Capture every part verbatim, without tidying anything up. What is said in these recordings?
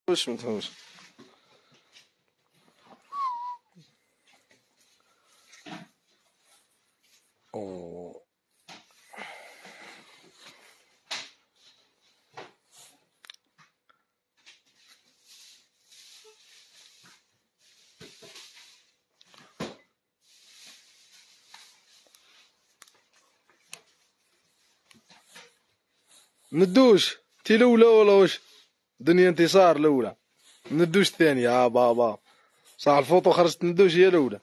واش متفهمش. أوه. ندوش تي الاولى ولا واش؟ دنيا انتصار الاولى، ندوش الثانيه. اه بابا صح الفوطو خرجت ندوش هي الاولى.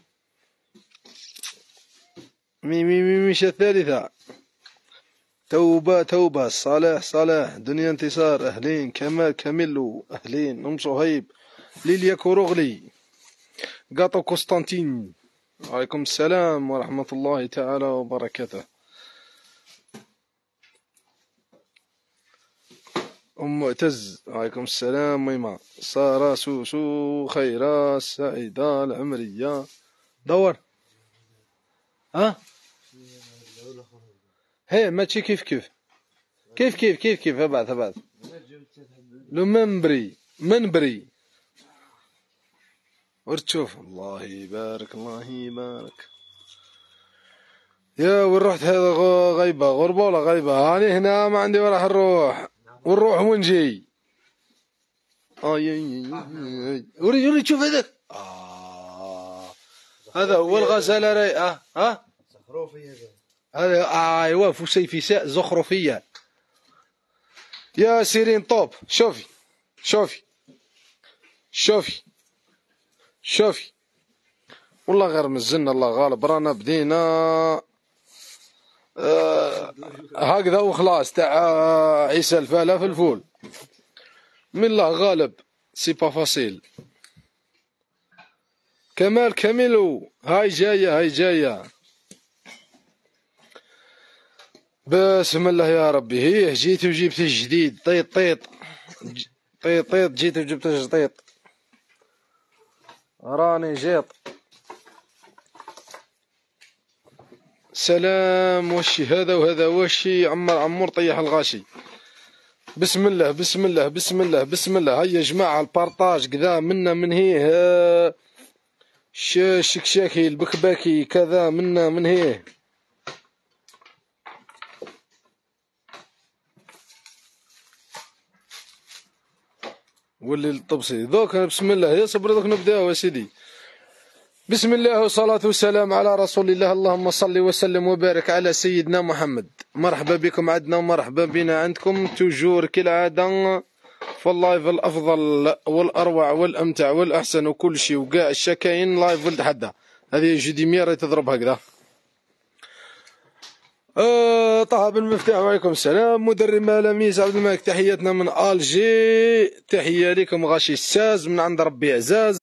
مي مي مي مش الثالثه. توبه توبه صالح صالح دنيا انتصار اهلين كمال كاميلو اهلين ام صهيب ليليا كوروغلي قاطو قسطنطين. وعليكم السلام ورحمه الله تعالى وبركاته. أم معتز وعليكم السلام. ميمة سارة سوسو خيرة سعيدة العمرية دور. ها هي ماشي كيف كيف كيف كيف كيف كيف ابعث ابعث لو منبري منبري ورتشوف. الله يبارك الله يبارك. يا وين رحت هذا غيبة غربة ولا غيبة؟ هاني هنا ما عندي وين راح نروح ونروح وين جاي. اه وري وري تشوف هذاك. آه هذا هو الغزالة رايقة. ها زخرفية هذا. ايوا فسيفساء زخرفية. يا سيرين طوب شوفي شوفي شوفي شوفي والله غير مزنا الله غالب رانا بدينا آه هكذا وخلاص تاع عيسى الفالة في الفول من الله غالب سي با فاسيل. كمال كاميلو هاي جاية هاي جاية. بسم الله يا ربي. هيه جيت وجبت الجديد طيط طيط طيط طيط جيت وجبت الجديد راني جيط. سلام وشي هذا وهذا وشي عمر عمور طيح الغاشي. بسم الله بسم الله بسم الله بسم الله. هيا يا جماعة البارطاج كذا منا من هيه شكشاكي البكباكي كذا منا من هيه. ولي الطبسي دوك بسم الله. يا صبر دوك نبداو يا سيدي. بسم الله والصلاة والسلام على رسول الله. اللهم صل وسلم وبارك على سيدنا محمد. مرحبا بكم عندنا ومرحبا بنا عندكم توجور كالعادة في اللايف الأفضل والأروع والأمتع والأحسن وكل شيء وكاع الشكاين لايف ولد حدا. هذه جدي مية راهي تضرب هكذا. آه طه بن مفتاح وعليكم السلام. مدرب ملاميس عبد الملك تحياتنا من ألجي. تحية لكم غاشي الساز من عند ربي عزاز.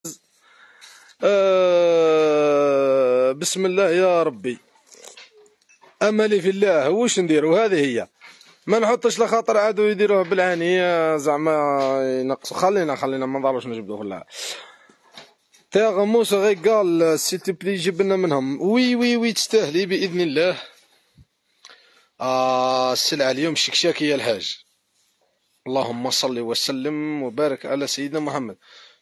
آه بسم الله يا ربي. املي في الله واش نديروا. هذه هي ما نحطش لخاطر عادوا يديروه بالعانية زعما ينقصوا. خلينا خلينا ما نضروش نجبدوا في الله. تاغ موسى غي قال سيتي بلي جيب لنا منهم. وي وي وي تستاهلي باذن الله. آه السلعه اليوم شكشاكي يا الحاج. اللهم صل وسلم وبارك على سيدنا محمد.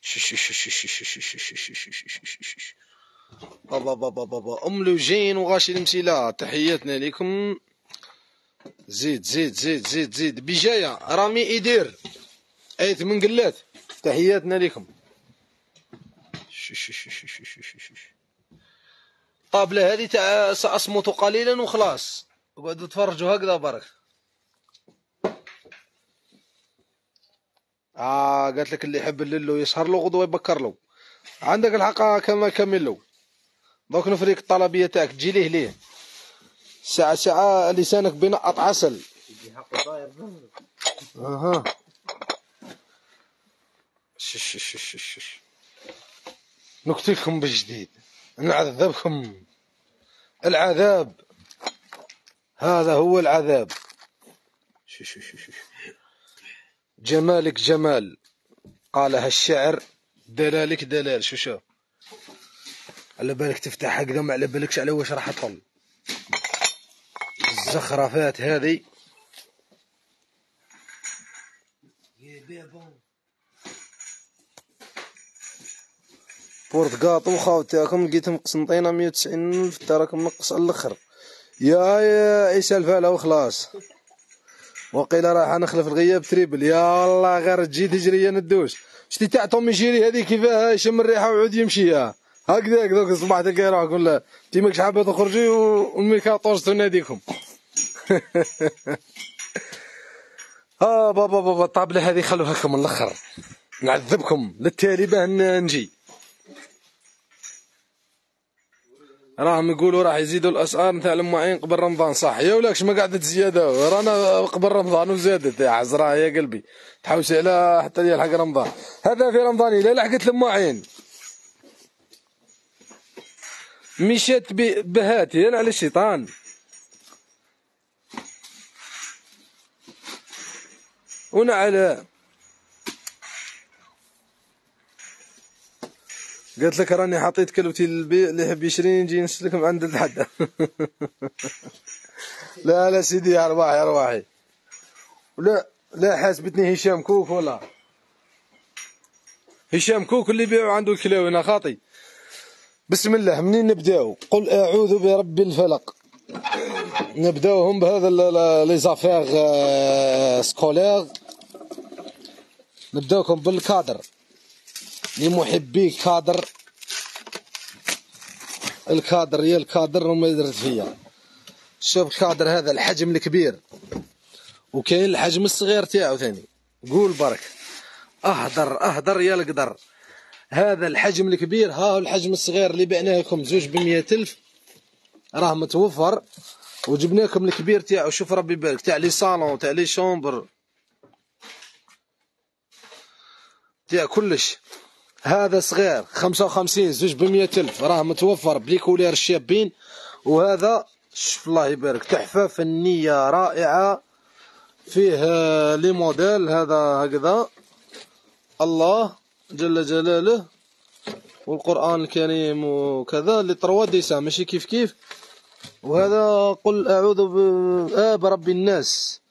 بابا بابا بابا ام لوجين وغاشي المسيله تحياتنا لكم. زيد زيد زيد زيد زيد بجايه رامي ايدير ايت من قلات تحياتنا لكم. طابله هذه تاع ساصمت قليلا وخلاص اقعدوا تفرجوا هكذا برك. اه قالت لك اللي يحب الليلو يسهر له غدوه يبكر له. عندك الحق كما كمل له. دوك نفريك الطلبيه تاعك تجي ليه ليه ساعه ساعه لسانك بينقط عسل. اها شش شش شش شش نقتلكم بجديد نعذبكم. العذاب هذا هو العذاب. شش شش شش جمالك جمال قالها الشعر دلالك دلال. شو شو على بالك تفتح هكذا ما على بالكش على واش راح تطل. الزخرفات هذه بورتقاطو خاوتي راكم لقيتهم قسنطينه مية وتسعين ألف، تا راكم نقص على الاخر. يا يا عيسى الفاله وخلاص. وقيلا راح نخلف الغياب تريبل. يا الله غير تجي تجري ندوش. شتي تاع تومي جيري هذيك كيفاه يشم الريحه ويعود يمشي. هكذاك دوك صباح تلقى روحك ولا انتي ماكش حابه تخرجي والميكاطورج تناديكم. اه بابا بابا الطابله هذه خلوها لكم من الاخر، نعذبكم للتالي باه نجي. راهم يقولوا راح يزيدوا الاسعار نتاع المعين قبل رمضان. صح يا ولاكش ما قعدت زياده، رانا قبل رمضان وزادت يا عزرا يا قلبي، تحوسي على حتى يلحق رمضان. هذا في رمضان الا لحقت المعين مشات بهاتي على الشيطان. ونعلى قالت لك راني حطيت كلبتي للبيع اللي يحب يشري نجي نسلكم عند الحد. لا لا سيدي يا ارواحي يا ارواحي. لا لا حاسبتني هشام كوك ولا هشام كوك اللي يبيعوا عنده الكلاوي خاطي. بسم الله منين نبداو؟ قل اعوذ برب الفلق. نبداوهم بهذا لي زافير سكولير. نبداوكم بالكادر لمحبي الكادر. الكادر يا الكادر وما درت فيا. شوف الكادر هذا الحجم الكبير وكاين الحجم الصغير تاعو ثاني. قول برك اهدر اهدر يا القدر. هذا الحجم الكبير ها هو الحجم الصغير اللي بعناه لكم زوج بمية ألف راه متوفر، وجبنا لكم الكبير تاعو. شوف ربي يبارك تاع لي صالون تاع لي شومبر تاع كلش. هذا صغير خمسة وخمسين زوج بمية ألف راه متوفر بلي كولير الشابين. وهذا شوف الله يبارك تحفة فنية رائعة فيه لي موديل. هذا هكذا الله جل جلاله والقرآن الكريم وكذا لي تروا ديسان ماشي كيف كيف. وهذا قل أعوذ برب الناس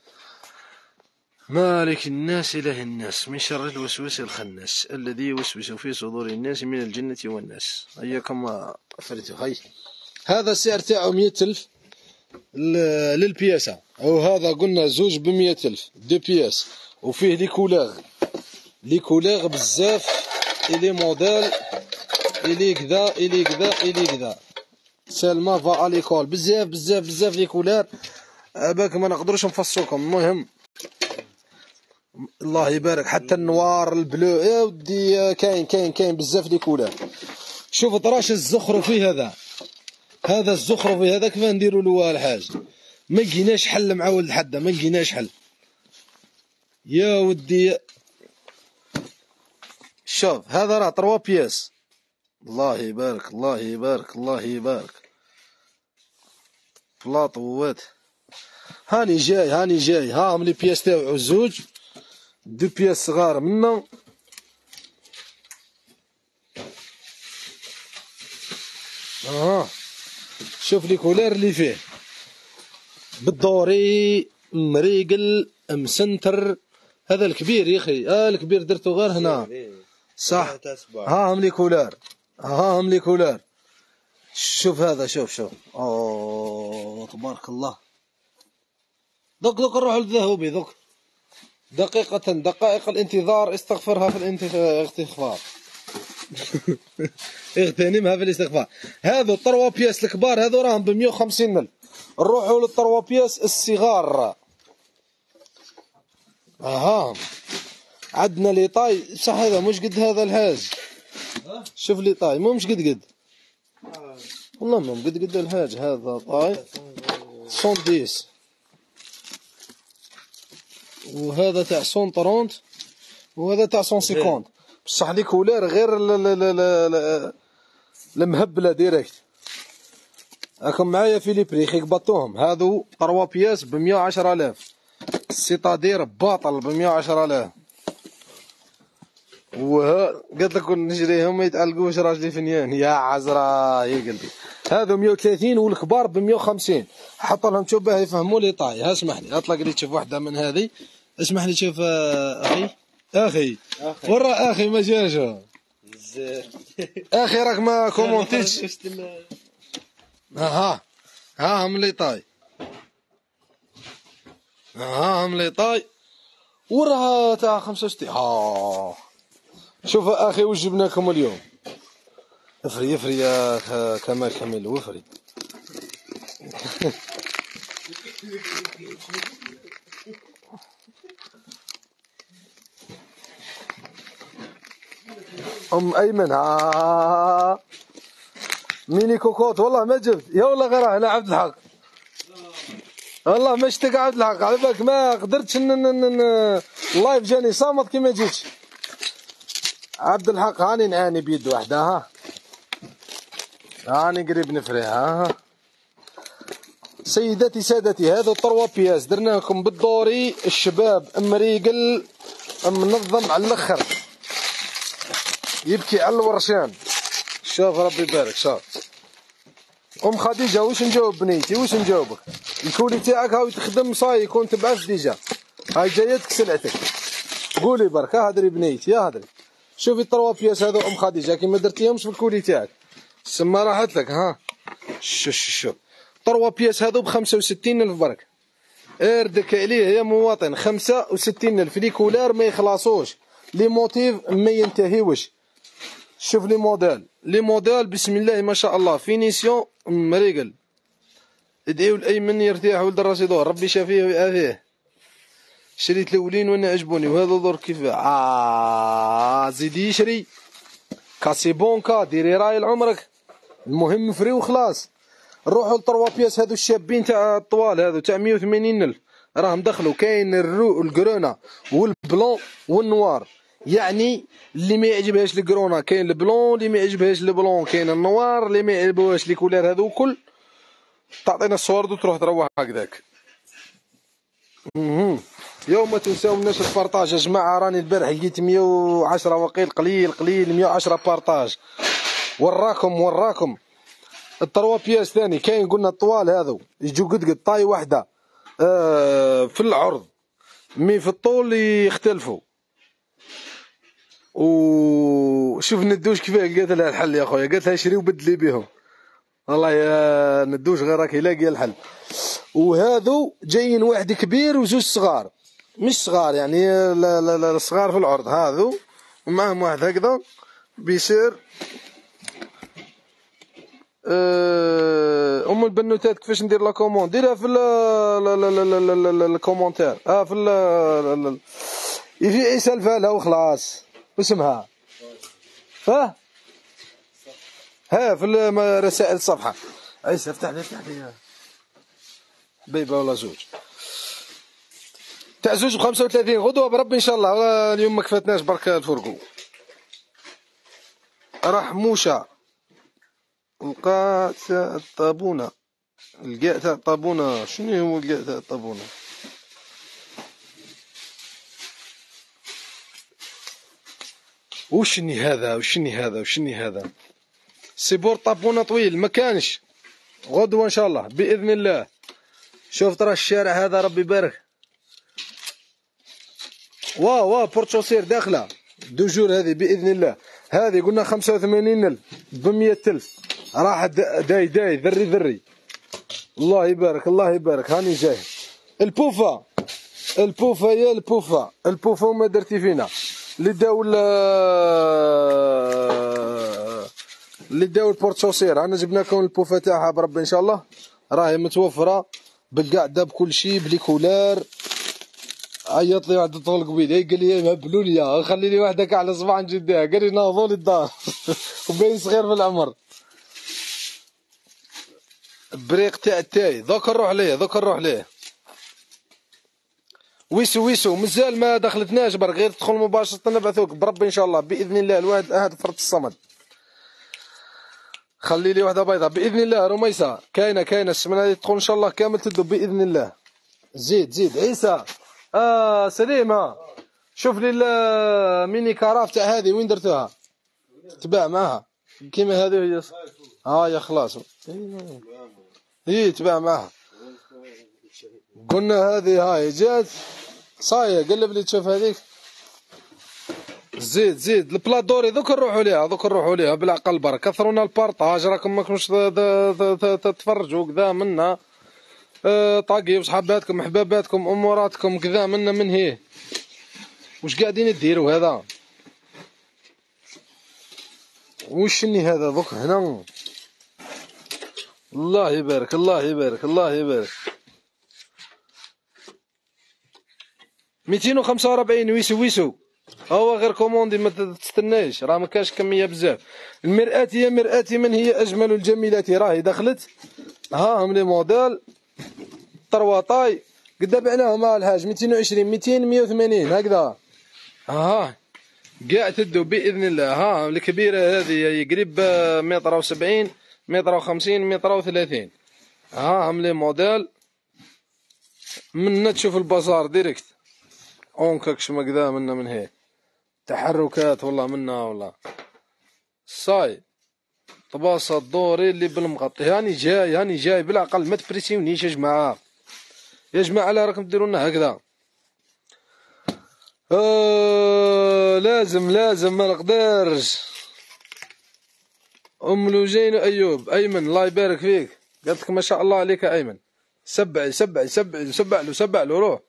مالك الناس إله الناس من شر الوسواس الخناس الذي يوسوس في صدور الناس من الجنة والناس. هياكم فريتو هاي. هذا السعر تاعو مية ألف للبياسة. أو هذا قلنا زوج بمية ألف دو بياس. وفيه لي كولاغ لي كولاغ بزاف إلي موديل إلي كذا إلي كذا إلي كذا. سلمى فا أليكول بزاف بزاف بزاف لي كولار باك ما نقدروش نفصلكم. المهم الله يبارك حتى النوار البلو يا ودي كاين كاين كاين بزاف لي كولار. شوف طراش الزخرفي هذا هذا الزخرفي هذا كيف نديروا له الحاج. ما لقيناش حل مع ولد حدا ما لقيناش حل يا ودي. شوف هذا راه تروا بياس. الله يبارك الله يبارك الله يبارك بلاطوات. هاني جاي هاني جاي ها هم لي بياس تاعو زوج دو بياس صغار منا. اها شوف لي كولير اللي فيه بالدوري مريقل مسنتر. هذا الكبير يا اخي اه الكبير درتو غير هنا صح. ها هم لي كولار ها هم لي كولار. شوف هذا شوف شوف اوه تبارك الله. دوك دوك نروحو للذهبي دوك دقيقة دقائق الانتظار استغفرها في الاستغفار. اغتنمها في الاستغفار. هذو الطروا بياس الكبار هذو راهم بمية وخمسين ألف. نروحو للطروا بياس الصغار. اها عندنا لي طاي بصح هذا مش قد هذا الحاج. شوف لي طاي مو مش قد قد والله مو قد قد الحاج. هذا طاي مية وعشرة وهذا تاع مية وثلاثين وهذا تاع مية وخمسين. بصح لي كولار غير المهبله ديريكت. راكم معايا في لي بريخ يقبطوهم. هذو تروا بياس بمية وعشرة آلاف. السيطادير باطل بمية وعشرة آلاف. وها قلت لكم نجريهم ما يتعلقوش راجلي فنيان يا عزرا يا قلبي. هذو مية وثلاثين والكبار بمية وخمسين. حط لهم شوف باه يفهموا لي طاي. ها اسمح لي اطلق لي تشوف واحده من هذه. اسمح لي شوف اخي اخي ورا اخي ما جاش اخي راك ما كومونتيش. ها ها هم لي طاي، ها هم لي طاي وراها تاع خمسة وستين. ها شوف اخي واش جبناكم اليوم. افري افري يا كمال كمال وافري. ام ايمن ها ميني كوكوت والله ما جبت يا والله غير هنا عبد الحق والله ما اشتق عبد الحق على بالك ما قدرتش اللايف جاني صامت كي ما جيتش عبد الحق. هاني نعاني بيد واحده ها هاني قريب نفريها ها. سيداتي سادتي هذا طروا بياس درنا لكم بالدوري الشباب مريقل منظم على الاخر يبكي على الورشان. شوف ربي يبارك. شوف ام خديجه واش نجاوب بنيتي واش نجاوبك؟ الكولي تاعك هاو تخدم صاي يكون تبعث ديجا هاي جايتك سلعتك. قولي برك هدري بنيتي يا هدري. شوفي الطروا بياس هذو ام خديجه كي ما درتيهمش في الكولي تاعك سما راحت لك ها. شو شو شو طروا بياس هذو بخمسة وستين ألف برك. اردك عليه يا مواطن خمسة وستين ألف لي كولار ما يخلصوش لي موتيف ما ينتهيوش. شوف لي موديل لي موديل بسم الله ما شاء الله فينيسيون مريقل. ادعيو الايمن يرتاح ولد الراس يدور ربي شافيه ويعافيه. شريت الاولين وانا عجبوني وهذا دور كيف اه زيدي شري كاسي بونكا ديري راي لعمرك المهم فري وخلاص. نروحوا لطروا بياس هذو الشابين تاع الطوال هذو تاع مية وثمانين ألف راهم دخلوا كاين الرو الكرونا والبلون والنوار. يعني اللي ما يعجبهاش الكرونا كاين البلون اللي ما يعجبهاش البلون كاين النوار اللي ما يعجبوهاش لي كولار هذو كل تعطينا الصور وتروح تروح هكذاك. يوم ما تنساوناش البارطاج يا جماعه. راني البارح لقيت مية وعشرة وقيل قليل قليل مية وعشرة بارطاج وراكم وراكم. الطروا بياس ثاني كاين قلنا الطوال هذو يجوا قد قد طاي واحده آه في العرض مي في الطول يختلفوا. وشوف ندوش كيفاه قالت لها الحل يا خويا قالت لها شري وبدلي بهم. والله يا ندوش غير راك يلاقي الحل. وهذو جايين واحد كبير وزوج صغار مش صغار يعني لا لا لا صغار في العرض هذو ومعهم واحد هكذا بيصير ام البنوتات. كيفاش ندير لا كوموند ديرها في الكومونتير اه في ال يجي عيسى الفالها وخلاص واسمها ها ها في رسائل الصفحه. عيسى افتح لي افتح لي حبيبه ولا زوج تاع زوج بخمسة وثلاثين غدوه بربي ان شاء الله. اليوم ما كفاتناش برك الفرقو. رحموشه القاع تاع الطابونه القاع تاع الطابونه. شنو هو القاع تاع الطابونه؟ وشني هذا وشني هذا وشني هذا سيبور طابونه طويل ما كانش. غدوه ان شاء الله باذن الله. شوف ترى الشارع هذا ربي يبارك. واو واو بورتوسير داخله دو جور هذه باذن الله. هذه قلنا خمسة وثمانين ألف بمية ألف راحت داي داي ذري ذري. الله يبارك الله يبارك. هاني جاي البوفا البوفا يا البوفا البوفا وما درتي فينا اللي داو اللي داو البورتوسير. انا جبنا لكم البوفا تاعها بربي ان شاء الله راهي متوفره بالقعده بكل شيء بلي كولار. عيط لي واحد طول قبيله قال لي مهبلوا لي خلي لي وحده على صباع جدها قال لي ناضوا لي الدار وبين صغير في العمر. بريق تاع التاي دوك نروح ليه دوك نروح ليه. ويسو ويسو مازال ما دخلتناش برك غير تدخل مباشره نبعثوك بربي ان شاء الله باذن الله. الواحد احد فرد الصمد. خلي لي وحده بيضاء باذن الله. رميسه كاينه كاينه السمنه هذه تدخل ان شاء الله كامل تدب باذن الله. زيد زيد عيسى اه سليمه شوف لي الميني كراف تاع هذه وين درتوها تباع معها كيما هذه هي ها يا خلاص هي تباع معها. قلنا هذه هاي جات صايه قلب لي تشوف هذيك زيد زيد البلا دوري دوك نروحوا ليها دوك نروحوا ليها بالعقل برك كثرونا البارطاج راكم ماكمش تتفرجوا كذا منا اه طاقيو صحاباتكم حباباتكم اموراتكم كذا منا من هيه واش قاعدين ديروا هذا وشني هذا دوك هنا الله يبارك الله يبارك الله يبارك ميتين وخمسة وأربعين ويسو ويسو هو غير كوموندي ما تستناش راه ما كاش كميه بزاف. المرآة هي مرآتي من هي اجمل الجميلات راهي دخلت ها هم لي موديل طرواطاي قد بعناهم مع الحاج ميتين وعشرين ميتين مية وثمانين هكذا ها كاع تدو باذن الله. ها الكبيره هذه قريب متر وسبعين متر وخمسين متر وثلاثين ها هم لي موديل منا تشوف البازار ديريكت اونكاكش مكذا منا من هي تحركات والله منا والله صاي طباصة الدوري اللي بالمغطي هاني جاي هاني جاي بالعقل ما تبريسيونيش يا جماعة يا جماعة على راكم ديروا لنا هكذا آه لازم لازم ما نقدرش. ام لوجين ايوب ايمن الله يبارك فيك قالت لك ما شاء الله عليك ايمن سبعي سبعي سبعي سبع له سبع له روح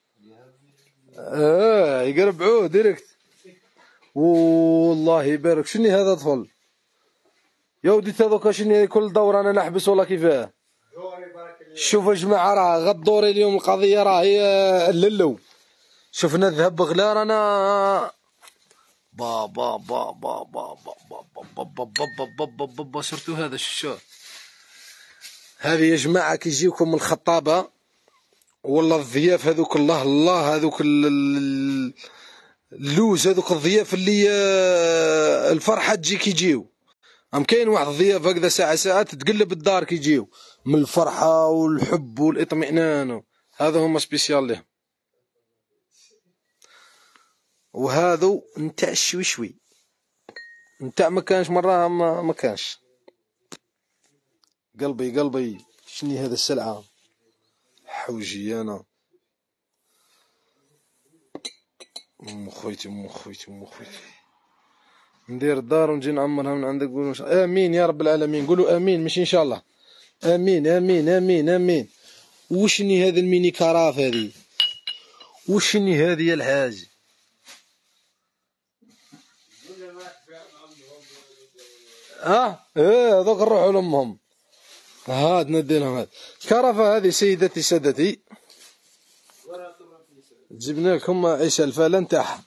اه يقربعوه ديريكت والله يبارك. شني هذا طفل يا ودي هذوك شني كل دور انا نحبس والله كيفاه. شوف يا جماعه راه غد دوري اليوم القضيه راهي الللو شفنا الذهب بغلا رانا با با با با با با با با با با با با سيرتو هذا الشو هذه يا جماعه كيجيوكم من الخطابه والله الضياف هذوك الله الله هذوك اللوز هذوك الضياف اللي الفرحه تجي كيجيو ام كاين واحد الضياف هكذا ساعه ساعات تقلب الدار كيجيو من الفرحه والحب والاطمئنان هذا هما سبيسيال لهم. وهذو نتاع الشويشوي نتاع ما كانش مره ما, ما كانش قلبي قلبي شني هذا السلعه حوجي انا ام خويتي ام خويتي ام خويتي ندير الدار ونجي نعمرها من عندك. قولوا امين يا رب العالمين قولوا امين ماشي ان شاء الله امين امين امين امين. وشني هذا الميني كراف هذه وشني هذه يا الحاج اه ايه هذوك نروحوا لامهم هاد ندي لهم هاد كرفه هذه سيدتي سادتي جبنا لكم عيش الفاله نتاعها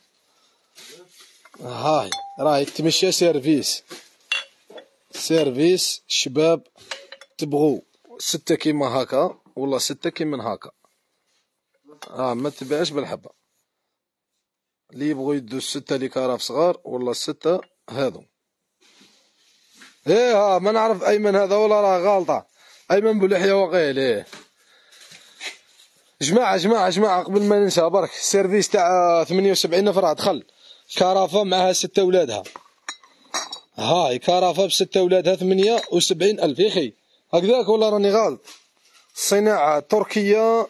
هاي راهي تمشى سيرفيس سيرفيس شباب تبغوا ستة كيما هكا والله ستة كيما هكا اه ما تبيعش بالحبه اللي يبغوا يدوا الستة اللي كراف صغار والله الستة هذو ايه ها ما نعرف ايمن هذا ولا راه غالطه ايمن بلحيه وقيل ايه جماعه جماعه جماعه قبل ما ننسى برك السيرفيس تاع ثمانية وسبعين نفر دخل كرافه معها ستة ولادها هاي كرافه بستة ولادها ثمانية وسبعين الف يا اخي هكذاك ولا راني غالط. صناعه تركيه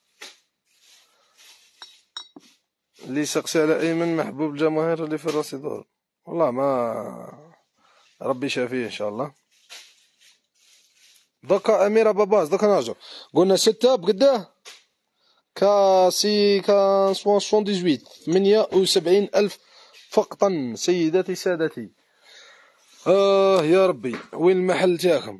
اللي سقسي على ايمن محبوب الجماهير اللي في الراس دور والله ما ربي شافيه ان شاء الله. دوكا اميره باباز دوكا نرجعو قلنا ستة بقداه كاسي كا سبعة وثمانين ثمانية وسبعين الف فقطا سيداتي سادتي. اه يا ربي وين المحل تاعكم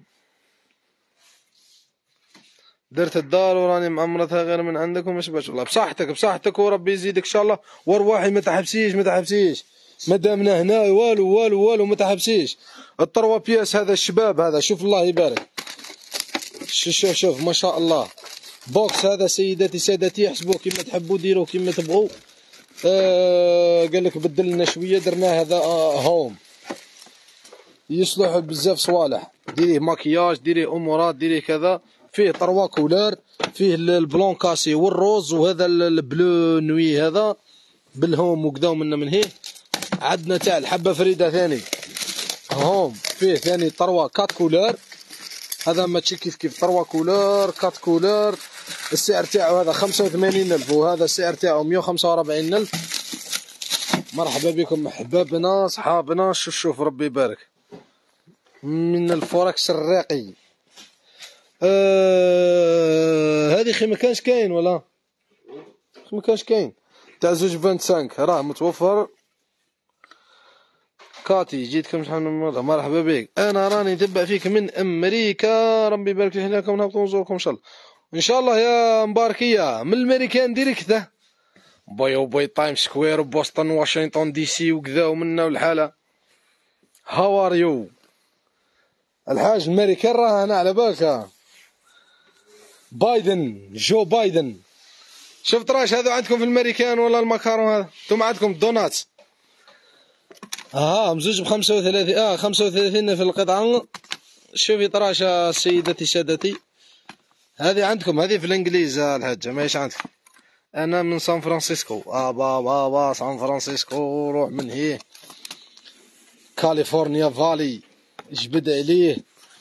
درت الدار وراني معمرتها غير من عندكم مش باش والله بصحتك بصحتك وربي يزيدك ان شاء الله وارواحي ما تحبسيش ما تحبسيش مادامنا هنا والو والو والو ما تحبسيش. الطروا بياس هذا الشباب هذا شوف الله يبارك شوف شوف شوف ما شاء الله بوكس هذا سيداتي سادتي احسبوه كيما تحبوا ديروه كيما تبغوا. آه قال لك بدل لنا شويه درنا هذا آه هوم يصلح بزاف صوالح ديريه ماكياج ديريه امورات ديريه كذا فيه طروا كولار فيه البلون كاسي والروز وهذا البلو نوي هذا بالهوم وكذا ومنا من هيه. عندنا تاع الحبه فريده ثاني هوم فيه ثاني طروا كات كولار هذا ماشي كيف كيف طروا كولار كات كولار السعر تاعو هذا خمسة وثمانين ألف وهذا السعر تاعو مية وخمسة وأربعين ألف مرحبا بكم احبابنا صحابنا. شوف شوف ربي يبارك من الفوركس الراقي. آه هذه خي ما كانش كاين ولا خي ما كانش كاين تاع زوج خمسة وعشرين راه متوفر. كاتي جيتكم شحال من مرة مرحبا بك. انا راني نتبع فيك من امريكا ربي يبارك لي هناكم نهبطوا نزوركم ان شاء الله ان شاء الله يا مباركيه من الامريكان ديريكت باي وباي تايم سكوير وبوسطن واشنطن دي سي وكذا ومنا والحاله. هاو ار يو الحاج الميريكان راه هنا على بالك. بايدن جو بايدن. شفت راش هذا عندكم في الامريكان ولا المكارون هذا؟ انتم عندكم الدونات ها مزوج بخمسة وثلاثين اه خمسة وثلاثين في القطعة. شوفي طراشة سيدتي سادتي هذه عندكم هذه في الانجليز الحاجة ماهيش عندكم. انا من سان فرانسيسكو اه بابا با سان فرانسيسكو روح من هيه كاليفورنيا فالي جبد عليه.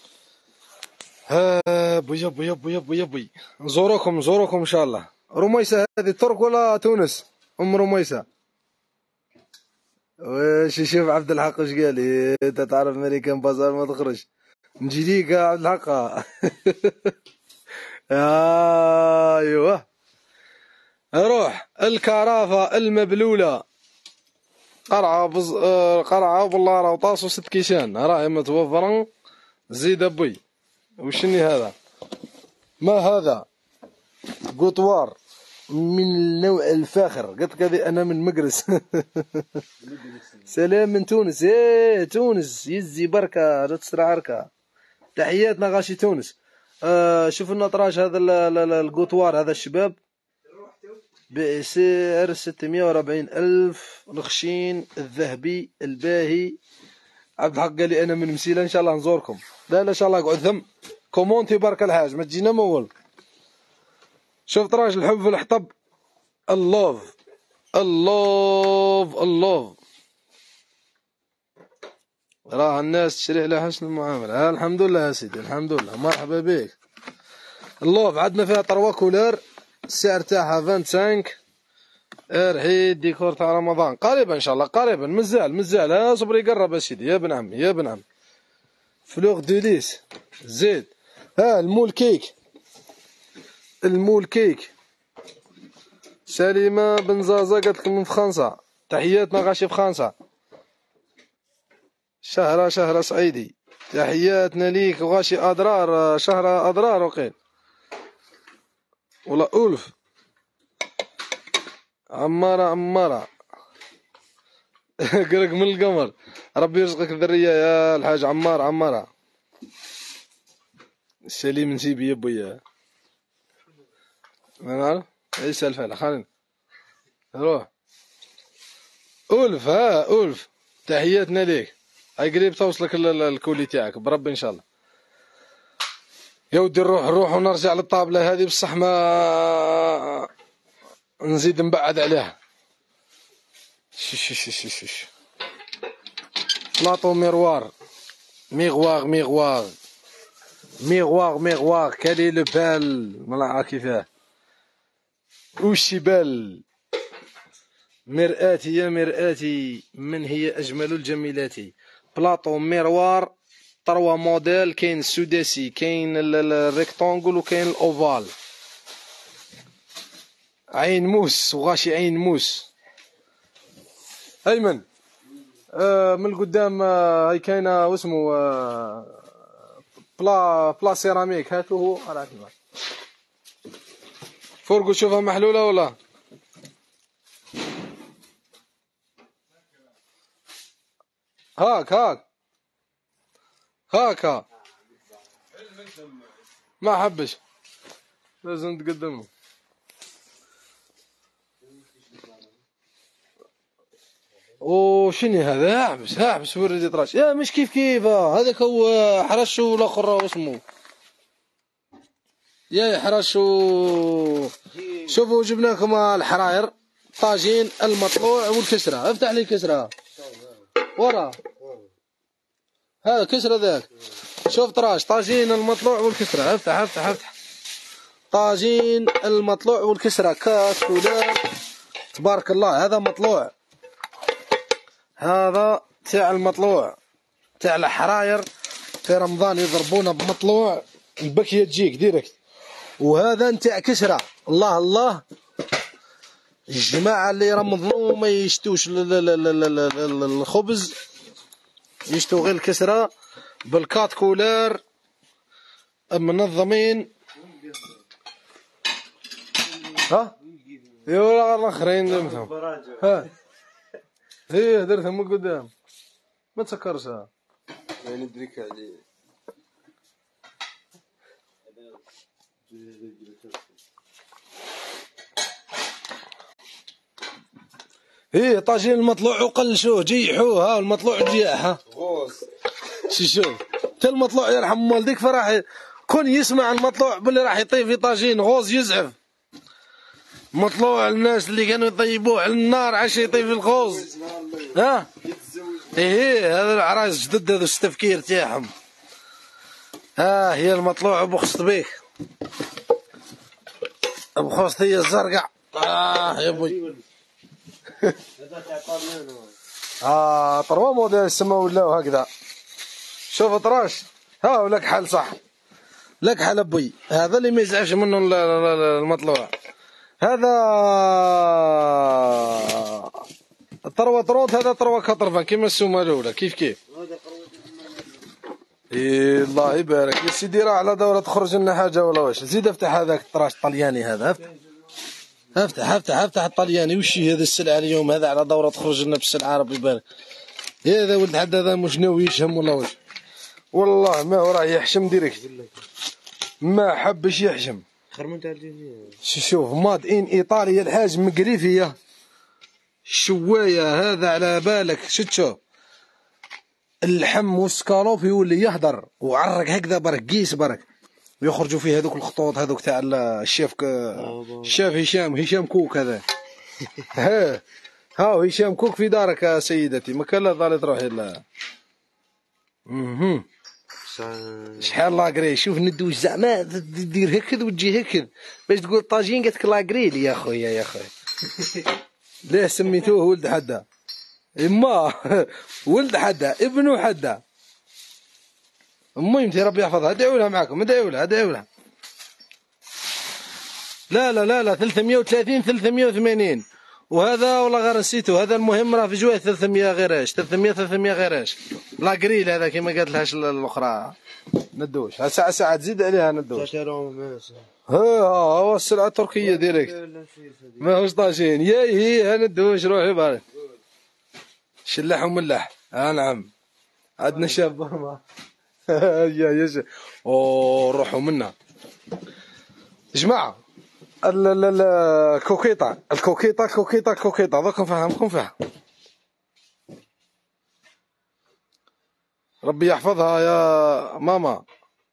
ها بويا بويا بويا بويا بوي نزوركم نزوركم ان شاء الله. رميسة هذه ترك ولا تونس؟ ام رميسة واش شوف عبد الحق واش قال لي انت تعرف امريكان بازار ما تخرج نجي ليك يا عبد الحق. ايوه روح الكرافه المبلوله قرعه بز... قرعه بالله وطاس وست كيشان راهي متوفره. زيد ابوي وشني هذا؟ ما هذا؟ قطوار من النوع الفاخر. قلت لك هذه انا من مقرس. سلام من تونس. ايه تونس يزي بركه جات تسرع عركه. تحياتنا غاشي تونس. آه شوف النطراش هذا القطوار هذا الشباب بسعر ستمية وأربعين ألف الخشين الذهبي الباهي. عبد الحق قال لي انا من مسيله ان شاء الله نزوركم. لا لا ان شاء الله اقعد ثم كومونتي برك الحاج ما تجينا مول. شوف طراش الحب في الحطب اللوف اللوف اللوف راه الناس تشري على حسن المعامله. الحمد لله يا سيدي الحمد لله مرحبا بك. اللوف عندنا فيها طروا كولور السعر تاعها خمسة وعشرين. ارحيد ديكور تاع رمضان قريبا ان شاء الله قريبا مازال مازال. ها صبري قرب يا سيدي يا بن عمي يا بن عمي. فلوغ دو ليس زيد. ها المول كيك المول كيك سليمة بن زازا قالت لكم من فرنسا. تحياتنا غاشي في فرنسا. شهرة شهرة سعيدي تحياتنا ليك وغاشي اضرار شهرة اضرار وقيل ولا ألف. عمارة عمارة قلق من القمر ربي يرزقك الذرية يا الحاج عمار عمارة. سليم نسيبي يا بويا ما نعرف ايش الفعل خالد روح. ألف ها ألف تحياتنا ليك. هاي قريب توصلك الكولي تاعك بربي ان شاء الله. يا ودي نروح نروح ونرجع للطابلة هذه بصح ما نزيد نبعد عليها. شش شش شش شش بلاطو ميروار ميغواغ ميغواغ ميغواغ ميغواغ كالي لو بال ملا كيفاه وشبال. مرآتي يا مرآتي من هي أجمل الجميلات. بلاطو ميروار تروا موديل كاين السداسي كاين الريكتونغول وكاين الأوفال. عين موس وغاشي عين موس. أيمن آه من القدام آه هاي كاينه واسمو آه بلا بلا سيراميك هاتوه راه كيما فرقو شوفها محلوله ولا هاك هاك هاك ها ما حبش لازم تقدمه. وشني هذا احبس احبس وريدي طراش يا مش كيف كيف هذاك هو حرش والاخر واسمو يا حرش. شوفوا جبنا لكم الحراير طاجين المطلوع والكسره. افتح لي الكسره ورا هذا كسره ذاك. شوف طراش طاجين المطلوع والكسره. افتح افتح افتح طاجين المطلوع والكسره كاس كولار تبارك الله. هذا مطلوع هذا تاع المطلوع تاع الحراير في رمضان يضربونا بمطلوع البكيه تجيك ديريكت. وهذا نتاع كسره. الله الله الجماعه اللي رمضوا ما يشتوش الخبز، يشتو غير الكسره بالكات كولار منظمين. ها يا ولا الاخرين درتهم ها هي درتهم من قدام ما تسكرش يعني ندريك عليه. ايه طاجين المطلوع وقلشوه جيحوه. ها المطلوع جياح ها غوص شي شوف تا المطلوع يرحم والديك فراح كون يسمع المطلوع باللي راح يطيب في طاجين غوص يزعف. مطلوع الناس اللي كانوا يطيبوه على النار عاش يطيب في الغوص. ها ايه هذا العرايس جدد هذا التفكير تاعهم. ها هي المطلوع بخصت بيك بخصت هي الزرقاء. اه يا بوي هذا تاع طرمان. اه طرمان موديل السما ولاو هكذا. شوف طراش ها ولك حل صح لك حل ابوي. هذا اللي ما يزعفش منه المطلوع. هذا الطروه طروت هذا طروه كطرفان كيما السومه الاولى كيف كيف. ايه الله يبارك يا سيدي راه على دوره تخرج لنا حاجه ولا واش. زيد افتح هذاك الطراش الطلياني هذا افتح افتح افتح افتح الطلياني. وش هذا السلعه اليوم هذا على دوره تخرج لنا بالسلعه ربي يبارك. هذا ولد حد هذا مش ناوي يشهم ولا واش. والله ما هو راه يحشم ديريكت ما حبش يحشم. خرمون تاع الجزيرة. شوف ماد ان ايطاليا الحاج مقريفيه شوايه هذا على بالك شت شوف اللحم والسكالوب يولي يهدر وعرق هكذا برك قيس برك ويخرجوا فيه هذوك الخطوط هذوك تاع الشيف الشيف هشام هشام كوك هذا. ها ها هشام كوك في دارك يا سيدتي ما كان لا ظالي تروحي لا. اها شحال لاكري شوف ندوش زعما دير هكذا وتجي هكذا باش تقول طاجين قالت لك لاكريل يا خويا يا خويا. ليه سميتوه ولد حدا اما ولد حدا ابنو حدا. المهم ربي يحفظها ادعوا لها معكم ادعوا لها ادعوا لها. لا لا لا لا ثلاثمية وثلاثين ثلاثمية وثمانين وهذا والله غير نسيتو. هذا المهم راه في جواه ثلاثمية غيراش ثلاثمية ثلاثمية غيراش لا قريل هذا كيما قالت لهاش الاخرى ندوش. ها ساعه ساعه تزيد عليها ندوش. ها هو السلعه التركيه ديريكت ماهوش طاجين يا هي ندوش روحي بارك شلح وملح. ها نعم عندنا شاب برما يا يا او روحوا منا جماعه. الكوكيطه الكوكيطه الكوكيطه الكوكيطه دوك نفهمكم فيها. ربي يحفظها يا ماما.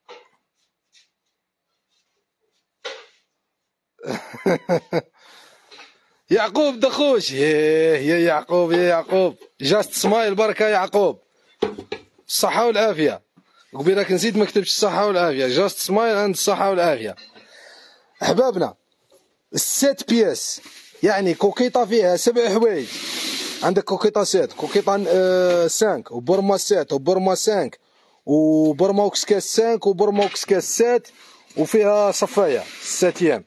يعقوب دخوش يا يعقوب يا يعقوب جاست سمايل بركه يعقوب الصحه والعافيه. قبيلك نسيت ما كتبتش الصحه والعافيه جاست سمايل عند الصحه والعافيه. احبابنا السات بياس يعني كوكيطه فيها سبع حوايج. عندك كوكيطه سات كوكيطه آه سانك وبرما سات وبرما سانك وبرما وكسكاس سانك وبرما وكسكاس سات وفيها صفايه ساتيام.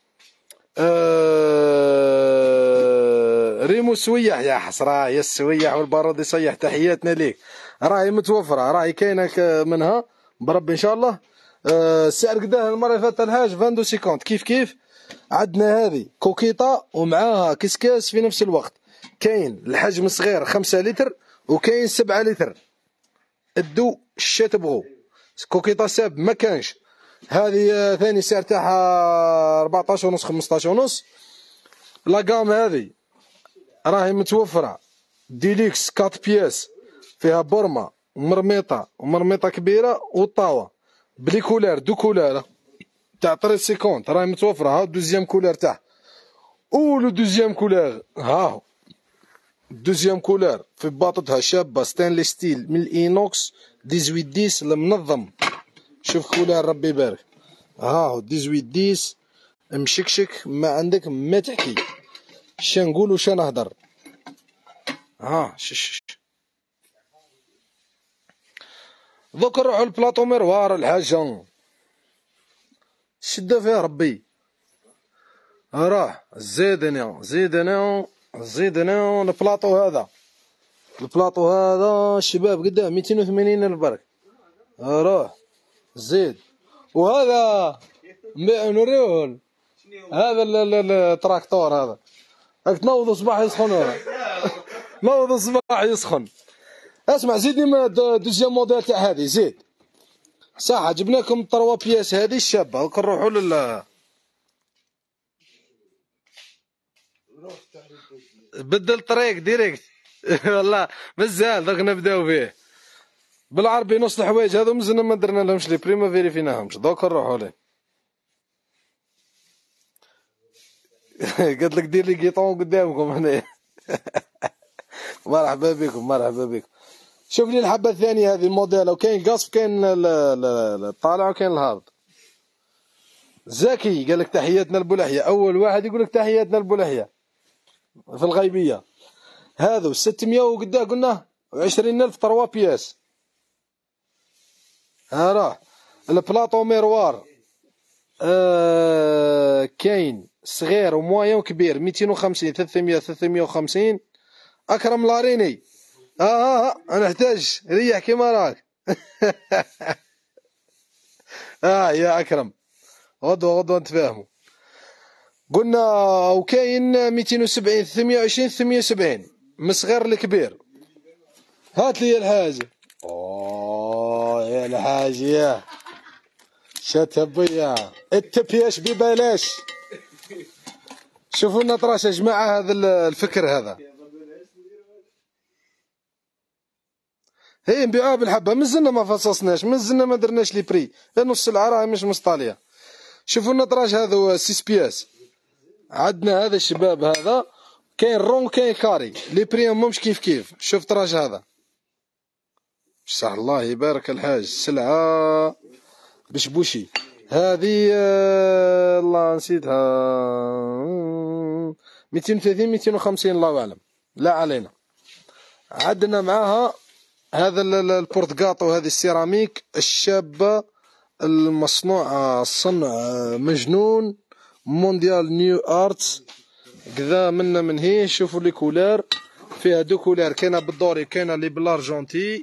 آه ريمو سويح يا حسرة يا السويح والبارود يصيح تحياتنا ليك. راهي متوفره راهي كاينه منها بربي ان شاء الله. آه السعر قداه المره اللي فاتت الحاج اثنين وخمسين كيف كيف. عندنا هذه كوكيطه ومعاها كسكاس في نفس الوقت. كاين الحجم الصغير خمسة لتر وكاين سبعة لتر. ادو الشا تبغوا. كوكيطه ساب ما كانش. هذه ثاني سعر تاعها أربعطاش ونص خمسطاش ونص. لاقام هذه راهي متوفره ديليكس أربعة بياس فيها برمه ومرميطه ومرميطه كبيره وطاوه بلي كولار دو كولار تاع ثلاثين سكوند راهي متوفره. ها دوزيام كولار تاعها او لو دوزيام كولار ها هو دوزيام كولار في باطتها شابه ستانلي ستيل من الاينوكس ثمانية عشر عشرة المنظم. شوف كولار ربي يبارك. ها هو ثمانية عشر عشرة مشكشك ما عندك ما تحكي. شا نقول وشا نهضر. ها شش دوك نروحو لبلاطو ميروار الحاجة شدة فيه ربي. راه زيدني زيدني زيدني البلاطو هذا البلاطو هذا الشباب قداه ميتين وثمانين البرك. راه زيد. وهذا نوريوه هذا التراكتور هذا راك تنوض صباح يسخن نوض صباح يسخن. اسمع زيدني دوزيام موديل تاع هذه زيد صح. جبناكم تروا بياس هذه الشابه. دوك نروحوا لل بدل طريق ديريكت والله مازال دوك نبداو فيه بالعربي. نص الحوايج هذو مازلنا ما درنا لهمش لي بري ما فيريفيناهمش. دوك نروحوا ليه. قالت لك دير لي كيطون قدامكم هنايا. مرحبا بكم مرحبا بكم. شوف لي الحبه الثانيه هذه الموديل وكاين قصف كاين الطالع وكاين الهابط. زكي قال لك تحياتنا لبولحيه. اول واحد يقول لك تحياتنا لبولحيه في الغيبيه. هذو ستمية وقداه قلنا عشرين ألف تروا بياس. ها راه البلاطو ميروار آه كاين صغير وموايا وكبير ميتين وخمسين ثلاثمية ثلاثمية وخمسين. اكرم لاريني اه اه, آه. انا نحتاج ريح كيما راك. اه يا اكرم غدوه غدوه نتفاهموا. قلنا وكاين ميتين وسبعين ثلاثمية وعشرين ثلاثمية وسبعين من صغير لكبير. هات لي الحاجه. اوه يا الحاجه شات بيا التبياش ببلاش. شوفوا لنا طراش يا جماعه هذا الفكر هذا. هي نبيعوها بالحبه مازلنا ما فصصناش مازلنا ما درناش لي بري. نص السلعه راهي مش مصطاليه. شوفوا لنا طراش هذا ستة بياس. عندنا هذا الشباب هذا كاين رون كاين كاري لي بري مش كيف كيف. شوف طراش هذا صح الله يبارك الحاج السلعه بشبوشي. هذه آه الله نسيتها ميتين وثلاثين ميتين وخمسين الله اعلم لا علينا. عندنا معاها هذا البورتغاطو هذه السيراميك الشابه المصنوعه صنع مجنون مونديال نيو ارتس كذا منا من هي. شوفوا لي كولار فيها دو كولار كاينه بالدوري كاينه اللي بالارجنتي.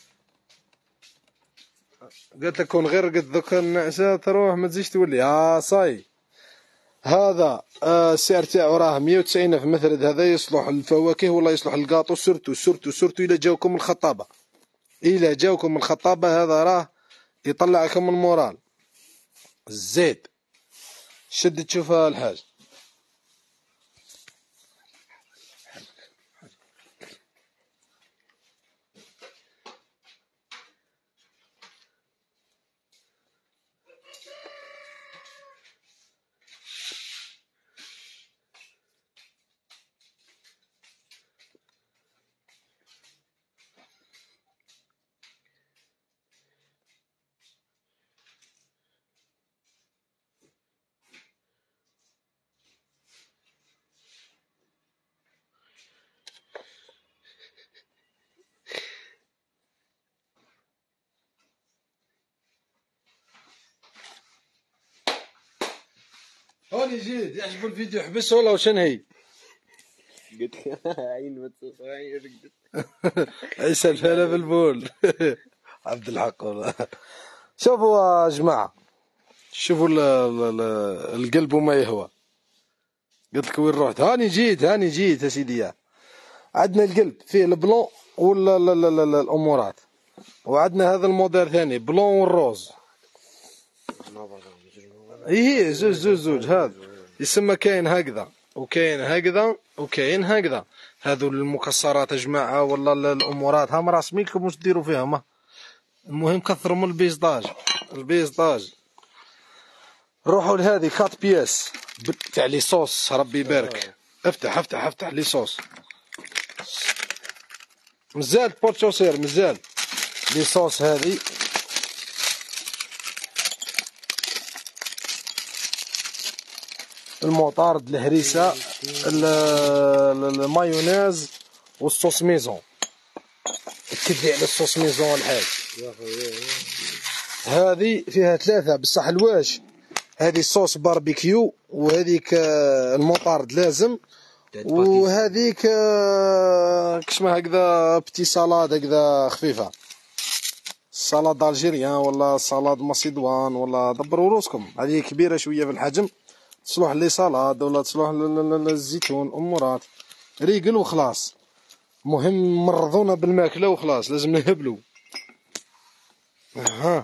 قالت لك كون غير قلت دوك النعسه تروح ما تزيدش تولي اه صاي. هذا آه السعر تاعو راه مية وتسعين ألف مثلا. هذا يصلح للفواكه ولا يصلح للكاطو سورتو سورتو سورتو الا جاوكم الخطابه. الا جاوكم الخطابه هذا راه يطلع لكم المورال. الزيت شد تشوفها الحاج. هوني جيت يعجبو الفيديو حبس ولا وشن هي. قلت عين ما تصوص عين رقدت. عيسى الفلا بالبول. عبد الحق والله. شوفوا يا جماعه شوفوا القلب وما يهوى. قلت لك وين رحت. هاني جيت هاني جيت يا سيدي. عندنا القلب فيه البلون ولا الامورات. وعندنا هذا الموديل ثاني بلون والروز. ايه زوج زوج زوج. هذا يسمى كاين هكذا وكاين هكذا وكاين هكذا. هذو المكسرات يا جماعه والله الامورات هم راسمينكم واش ديروا فيها ما. المهم كثروا من البيزطاج البيزطاج. روحوا لهذه كات بياس تاع لي صوص ربي يبارك. افتح افتح افتح لي صوص مزال بورتوسير مزال لي صوص هذه. المطارد الهريسه المايونيز والصوص ميزون. كدي على الصوص ميزون الحاج هذه فيها ثلاثة بصح الواش، هذه صوص باربيكيو، وهذيك المطارد لازم، وهذيك كشما هكذا بتي سالاد هكذا خفيفة، سالاد الجيريان ولا سالاد ماسيدوان ولا دبروا روسكم. هذه كبيرة شوية في الحجم، تصلح لي سالاد ولا تصلح للزيتون امورات، ريقل وخلاص. مهم مرضونا بالماكلة وخلاص، لازم نهبلو. ها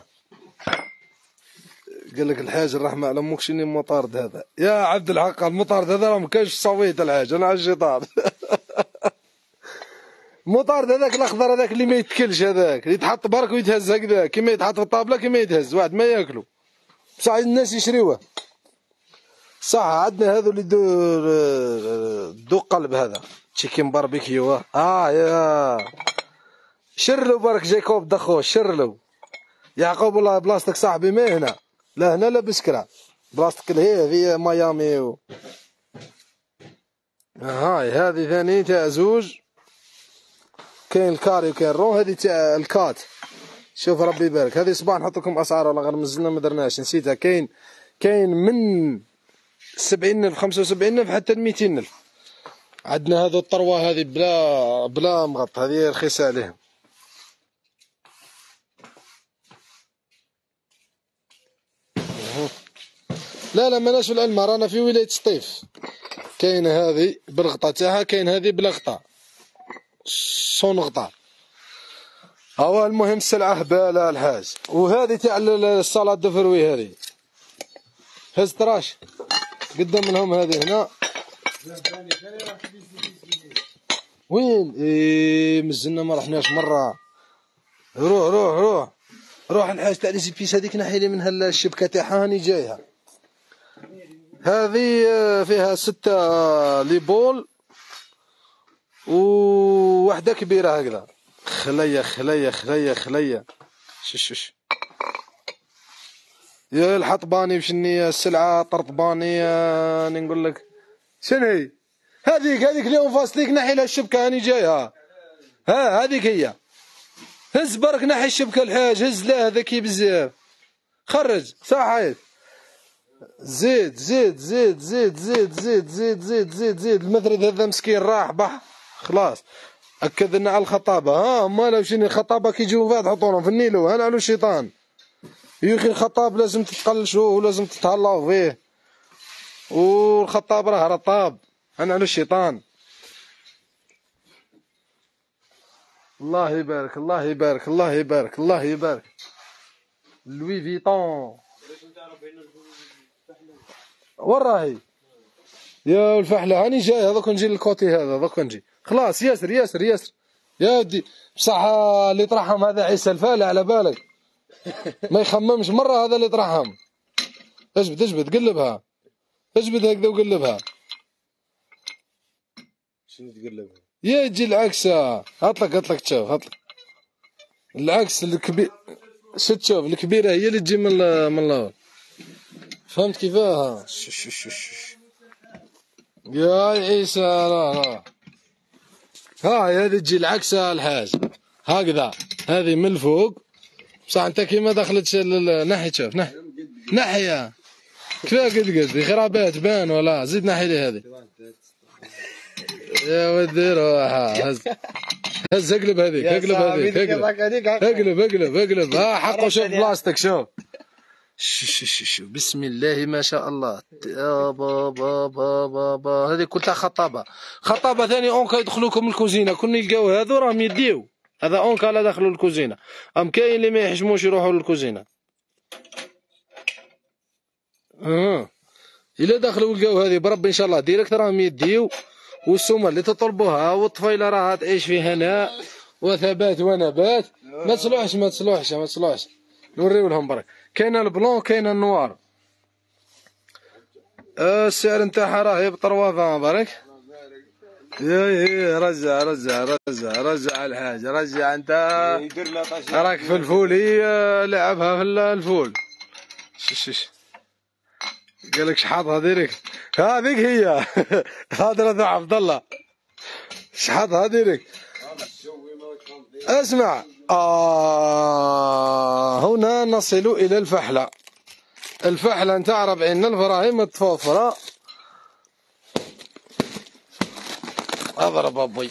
قال لك الحاج الرحمة على امك شني المطارد هذا يا عبد الحق، المطارد هذا راه مكانش صويت الحاج، انا على الشيطان. المطارد هذاك الاخضر هذاك اللي ما يتكلش، هذاك اللي يتحط برك ويتهز هكذا كيما يتحط في الطابله كيما يتهز، واحد ما ياكلو بصح الناس يشريوه. صح عندنا هذو اللي دو دو قلب، هذا تشيكن باربيكيو. اه يا شرلو برك جايكوب دخو شرلو يعقوب، والله بلاصتك صاحبي ما هنا، لا هنا لا بسكرة، بلاصتك لهيه في ميامي و... هاي هذه ثاني تاع زوج، كاين الكاري وكاين الرو، هذه تاع الكات. شوف ربي يبارك، هذه صباح نحط لكم اسعار والله غير مزلنا ما درناش نسيتها. كاين كاين من سبعين ألف خمسة وسبعين ألف حتى ميتين ألف. عندنا هذو الطروة هذه بلا بلا مغط، هذه رخيصة عليهم. لا لا ماناش في العلمة، رانا في ولاية سطيف. كاين هذه بالغطاء تاعها، كاين هذه بلا غطاء صون غطاء. هو المهم السلعة هبالة الحاج. وهذه تاع السلطة دو فروي، هذه هز تراش قدام لهم. هذه هنا وين؟ ايه مزلنا ما رحناش مرة. روح روح روح روح الحاج تاع لي زيبيس هذيك نحيلي منها الشبكة تاعها هاني جايها. هذه فيها ستة ليبول وواحدة كبيرة هكذا، خلية خلية خلية خلية شش شش يا الحطباني وشني السلعة طرطباني. راني نقول لك شنو هي هذيك هذيك اليوم فاصليك نحي لها الشبكة هاني جايها. ها هذيك هي، هز برك نحي الشبكة الحاج، هز له ذكي بزاف، خرج صحيت. زيد زيد زيد زيد زيد زيد زيد زيد زيد زيد المثرد هذا مسكين راح بح خلاص. أكد لنا على الخطابة. ها مالو شنو الخطابة كي يجيو فات حطولهم في النيلو، هنا على الشيطان يا أخي. الخطاب لازم تتقلشوه ولازم تتهلاو فيه، والخطاب راه رطاب، هنا على الشيطان. الله يبارك الله يبارك الله يبارك الله يبارك. لوي فيتون وين راهي يا الفحلة؟ هاني جاي هذاك نجي للكوتي هذا، هذاك نجي خلاص. ياسر ياسر ياسر يا ودي بصح اللي طرحهم هذا عيسى الفالع على بالك، ما يخممش مرة هذا اللي طرحهم. اجبد اجبد قلبها، اجبد هكذا وقلبها. شنو تقلبها؟ يا تجي العكسة، هطلق هطلق تشوف هطلق العكس الكبير. شو تشوف الكبيرة هي اللي تجي من من الله، فهمت كيفاه؟ شش شش شش. يا عيسى لا لا هاي هذه تجي العكس الحاج هكذا، هذه من الفوق بصح انت كي ما دخلتش نحي. شوف نحي نحي كفايه قد قد خرابات بان ولا زيد نحي لي هذه. يا ودي روح هز هز اقلب هذيك اقلب هذيك اقلب اقلب اقلب اقلب. ها حقه شوف بلاستيك شوف. شو شو شو بسم الله ما شاء الله. با با با با با هذه كلها خطابه. خطابه ثاني اونكا يدخلوكم الكوزينه، كل يلقاو هذو راهم يديو، هذا اونكا لا دخلوا الكوزينه. ام كاين اللي ما يحشموش يروحوا للكوزينه. اه الا دخلوا لقاو هذه بربي ان شاء الله ديريكت راهم يديو. والسومه اللي تطلبوها والطفيله راها تعيش في هناء وثبات ونبات. ما تصلحش ما تصلحش ما تصلحش. نوريو لهم برك. كاين البلون كاين النوار. آه السعر نتاعها راهي ب ثلاثة برك. يا يا رجع رجع رجع رجع الحاج رجع انت راك في الفولي لعبها في الفول. شش شش قالك شحاطها ديريكت. هذيك هي هذا ذا عبد الله شحاطها ديريكت. اسمع. آه هنا نصل إلى الفحلة. الفحلة نتاع ربعين ألف راهي متوفرة. اضرب ابوي.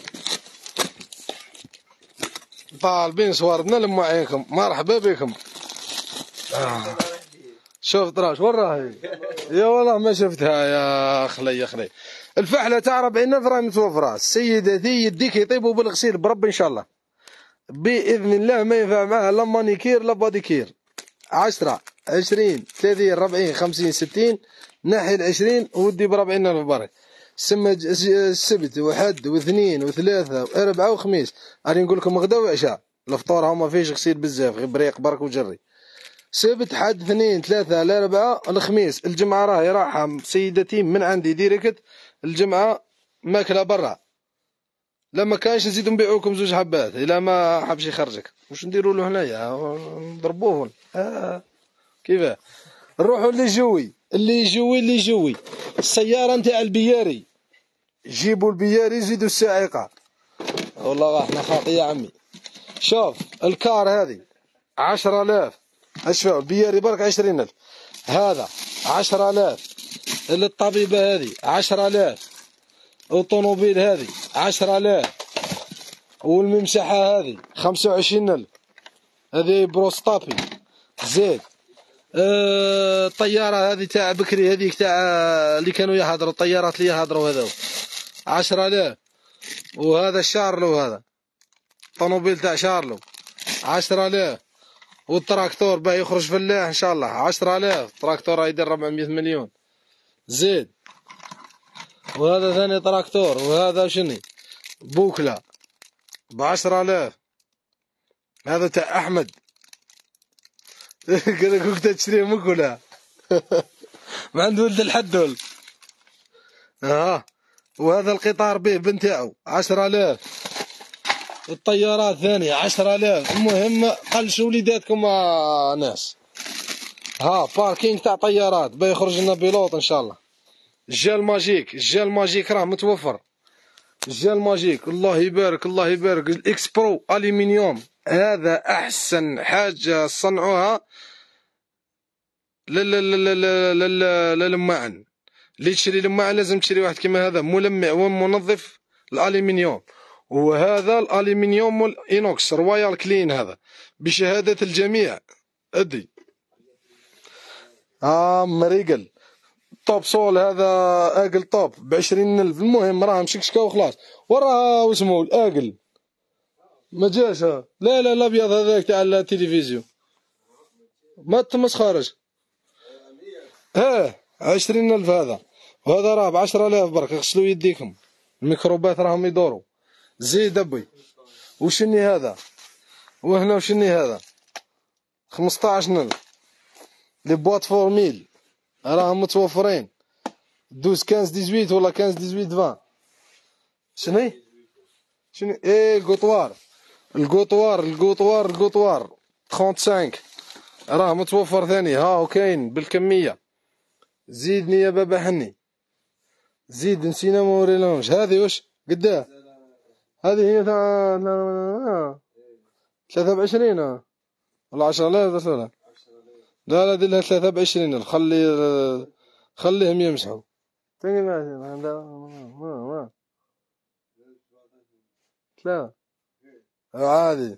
طالبين صوردنا لما عينكم. مرحبا بكم. آه. شوف طراش وين راهي؟ يا والله ما شفتها يا خلي يا خلي. الفحلة تاع ربعين ألف راهي متوفرة. سيدتي يديك يطيبوا بالغسيل برب ان شاء الله. بإذن الله ما ينفع معها لا مانيكير لا باديكير. عشرة عشرين ثلاثين ربعين خمسين ستين ناحي العشرين ودي بربعين ألف برك. سما السبت وحد واثنين وثلاثة وأربعة وخميس. راني نقول لكم غدا وعشاء. الفطور هما فيش غسيل بزاف غير بريق برك وجري. سبت حد اثنين ثلاثة الأربعة الخميس. الجمعة راهي راحة سيدتي من عندي ديريكت. الجمعة ماكلة برا. لما كانش نزيدو نبيعوكم زوج حبات إلا ما حبش يخرجك. واش نديروا له هنايا؟ نضربوهم. آه. كيفاه؟ نروحوا اللي جوي اللي يجوي اللي يجوي. السيارة نتاع البياري. جيبوا البياري زيدوا السائقة. والله احنا خاطي يا عمي. شوف الكار هذه عشرة آلاف. اشوف البياري برك عشرين ألف. هذا عشرة آلاف. الطبيبة هذه عشرة آلاف. والطوموبيل هذه عشرة آلاف. والممسحة هذه خمسة وعشرين ألف. هذه بروستابي زيد. أه الطيارة هذه تاع بكري هذيك تاع اللي كانوا يهضروا الطيارات اللي يهضروا هذو عشرة آلاف. وهذا شارلو هذا طوموبيل تاع شارلو عشرة آلاف. والتراكتور باه يخرج فلاح ان شاء الله عشرة آلاف. تراكتور راه يدير ربعمية مليون زيد. وهذا ثاني تراكتور. وهذا شني بوكلة بعشرة آلاف. هذا تاع أحمد. قال لك كنت تشريه مكلة. ما عنده ولد الحدول. ها وهذا القطار به بنتاعو عشرة آلاف. الطيارات ثانية عشرة آلاف. المهم قلشوا وليداتكم يا ناس. ها باركينغ تاع طيارات باه يخرج لنا بيلوط ان شاء الله. الجال ماجيك. الجال ماجيك راه متوفر. الجال ماجيك الله يبارك الله يبارك. الاكس برو الومنيوم هذا احسن حاجة صنعوها للمعن. اللي تشري لماعن لازم تشري واحد كيما هذا ملمع ومنظف الالومنيوم. وهذا الالومنيوم والإينوكس رويال كلين هذا بشهادة الجميع. ادي اه مريقل توب سول هذا اقل توب بعشرين ألف. المهم راه مشكشكا وخلاص. وراه واسمو الاقل ما جاش. لا لا الابيض هذاك تاع التلفزيون ما تمس خارج. ها عشرين ألف هذا. وهذا راه بعشرة آلاف برك. غسلوا يديكم الميكروبات راهم يدوروا. زيد ابوي. وشني هذا؟ وهنا وشني هذا؟ خمسطاش ألف. لي بواط فورميل راهم متوفرين. دوز خمسة ثمانية ولا خمسة ثمانية عشرين. شني؟ شني؟ ايه القطوار القطوار القطوار القطوار خمسة وثلاثين راه متوفر ثاني. ها وكاين بالكمية. زيدني يا بابا حني. زيد نسينا ما وريناهمش. هذه واش قداه؟ هذه هي تاع ثلاثة وعشرين ولا عشرة آلاف. لا لا لا دير لها ثلاثة وعشرين. خلي خليهم يمسحوا. تاني ما لا عادي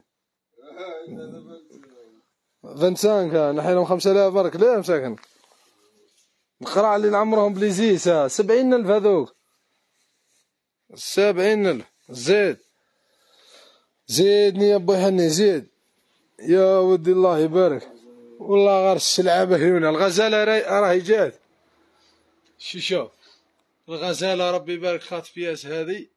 خمسة وعشرين نحي لهم خمسة آلاف برك. ليه مساكن القراع اللي نعمرهم بليزيس. سبعين ألف هذوك. سبعين ألف. زيد زيدني يا بوي حني زيد يا ودي الله يبارك. والله غير السلعة هنا. الغزالة راهي جات. شو شوف الغزالة ربي يبارك خاط فياس هذه.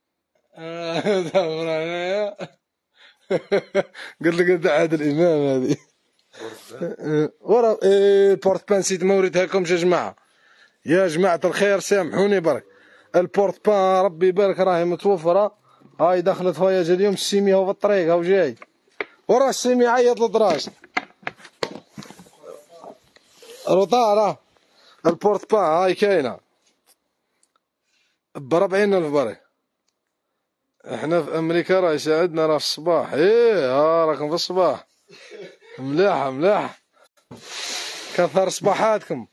هنايا قلت لك انت عادل امام هذه. ورا البورت بان نسيت ما وريتها لكمش يا جماعه. يا جماعه الخير سامحوني برك. البورت بان ربي يبارك راهي متوفره. هاي دخلت فيا اليوم. السيمي هو في الطريق هو جاي. ورا السيمي عيط للدراج روطاره. البورت بان هاي كاينه بربعين ألف برك. احنا في امريكا راه يساعدنا راه في الصباح. ايه ها راكم في الصباح. ملاح ملاح. كثر صباحاتكم.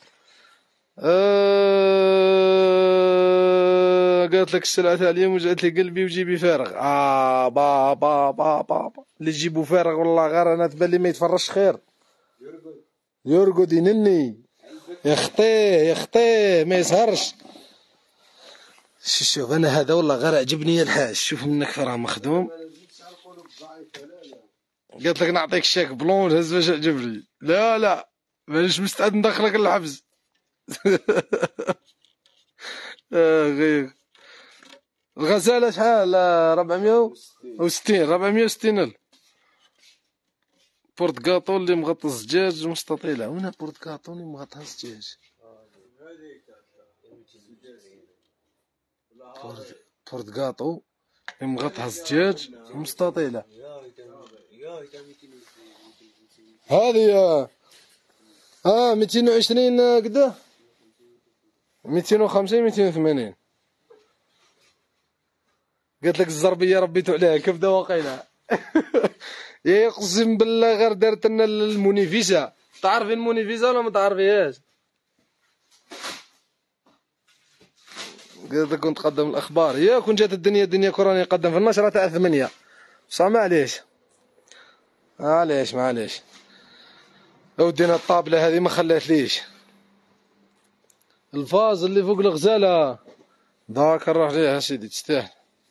آه قالت لك السلعة تاع اليوم وجعت لي قلبي وجيبي فارغ. اه با با با با, با. اللي تجيبو فارغ والله غير انا تبان لي ما يتفرجش خير. يرقد ينني يخطيه يخطيه ما يسهرش. شوف انا هذا والله غير عجبني الحاج. شوف منك راه مخدوم. قالت لك نعطيك الشيك بلون هز باش عجبني. لا لا مانيش مستعد ندخلك للحبس. آه غير الغزالة شحال؟ ربعمية وستين ربعمية وستين ألف. بورتكاطو اللي مغطى الزجاج مستطيلة. وين بورتكاطو اللي مغطى الزجاج؟ بورتكاطو اللي مغطى الزجاج مستطيلة. هذه اه ميتين وعشرين قدا ميتين وخمسين ميتين وثمانين. قالت لك الزربيه ربيتو عليها كبده وقيله. يا اقسم بالله غير دارت لنا المونيفيسا. تعرفين المونيفيسا ولا ما تعرفيهاش؟ قالت لك كنت قدم الاخبار. يا كون جات الدنيا الدنيا كوراني يقدم في النشره تاع ثمانية. بصح معليش معليش معليش ودينا الطابله هذه ما خلاتليش. الفاز اللي فوق الغزاله داك نروح ليه سيدي تستاهل.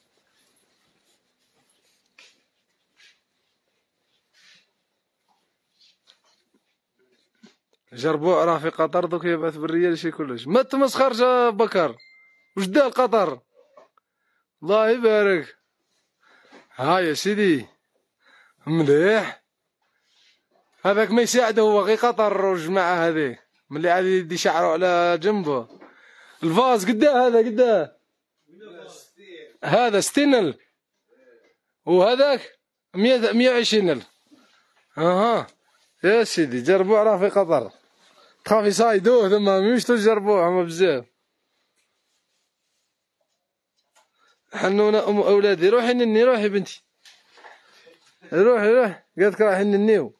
جربوع راه في قطر دوك يبعث بالريال شي كلش. ما تمسخرش بكر. واش دار قطر؟ الله يبارك. ها يا سيدي مليح. هذاك ما يساعده هو غير قطر والجماعه هذه ملي عاد يدي شعروا على جنبه. الفاز قداه هذا قداه هذا ستين ألف وهذاك مية مية وعشرين ألف. اها يا سيدي جربوع راه في قطر. تخافي صايدوه ثم مش تجربوه هما بزاف. حنونه ام اولادي روحي نني روحي بنتي روحي روحي. قالت لك راحي ننيو.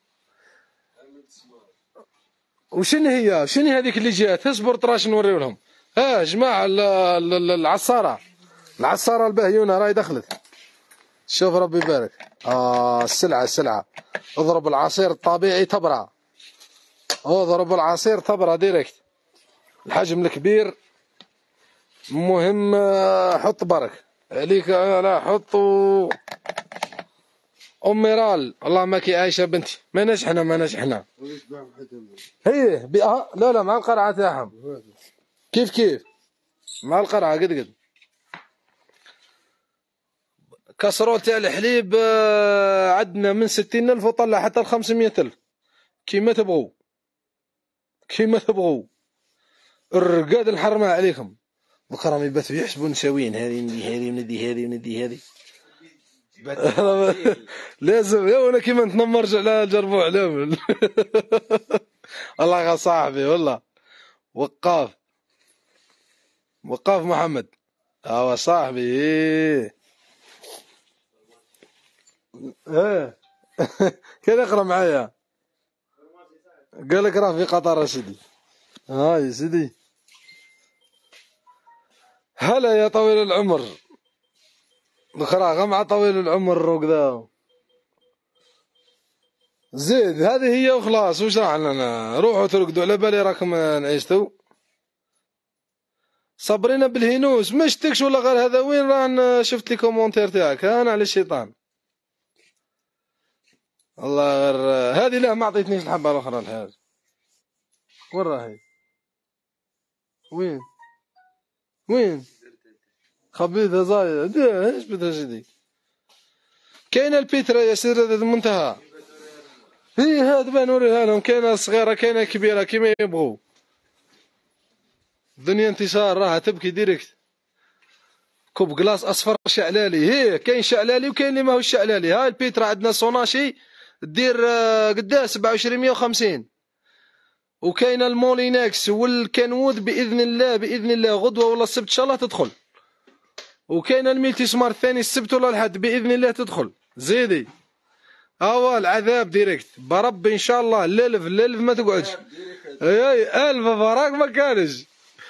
وشنو هي شنو هذيك اللي جات؟ اصبر تراش نوريو لهم. ها جماعه العصاره العصاره البهيونه راهي دخلت. شوف ربي يبارك. اه السلعه السلعه. اضرب العصير الطبيعي تبرع. اضرب العصير تبرع ديريكت. الحجم الكبير مهم. حط برك عليك. لا حط اميرال. والله ما كي عايشه بنتي. ما نجحنا ما نجحنا. هي بيها لا لا مع القرعه تاعهم. كيف كيف مع القرعه قد قد. كسرول تاع الحليب عندنا من ستين ألف وطلع حتى لخمسمية ألف. كيما تبغوا كيما تبغوا. الرقاد نحرمها عليكم. دوك راهم يباتوا يحسبوا نساويين. هذه ندي هذه وندي هذه وندي هذه. لازم يا وانا كيما نتنمرج على جربوع علامل. الله يا صاحبي والله. وقاف وقاف محمد. اه صاحبي ايه ايه. كان يقرا معايا. قال لك راه في قطر يا سيدي. ها يا سيدي. هلا يا طويل العمر. بخرا غا مع طويل العمر وكذا. زيد هذه هي وخلاص. وش راح لنا؟ روحوا ترقدوا على بالي راكم نعيشتوا. صبرينا بالهينوس ما شتكش ولا غير هذا. وين راه شفت لي كومونتير تاعك؟ انا على الشيطان. الله غير هذه لا ما عطيتنيش الحبه الاخرى الحاج. وين راهي؟ وين وين خبيثه زايده. ايش بدها سيدي؟ كاينه البيترا يا سيدي هذا المنتهى. هي هاد بان نوريها لهم. كاينه صغيره كاينه كبيره كيما يبغوا. الدنيا انتصار راها تبكي ديريكت. كوب كلاص اصفر شعلالي. هي كاين شعلالي وكاين اللي ماهوش شعلالي. هاي البيترا عندنا صوناشي دير قداه سبعة وعشرين مية وخمسين. وكاينه المولينكس والكنوود باذن الله باذن الله غدوه ولا السبت ان شاء الله تدخل. وكاين الميلتي سمار الثاني السبت ولا الحد باذن الله تدخل زيدي. اوا العذاب ديريكت بربي ان شاء الله. الالف الالف ما تقعدش. اي الف فراك ما كانش